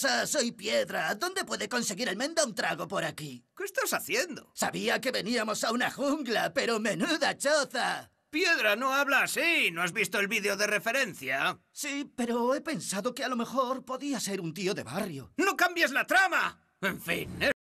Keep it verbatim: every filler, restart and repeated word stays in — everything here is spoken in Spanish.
pasa? Soy Piedra. ¿Dónde puede conseguir el menda un trago por aquí? ¿Qué estás haciendo? Sabía que veníamos a una jungla, pero menuda choza. Piedra no habla así. ¿No has visto el vídeo de referencia? Sí, pero he pensado que a lo mejor podía ser un tío de barrio. ¡No cambies la trama! En fin,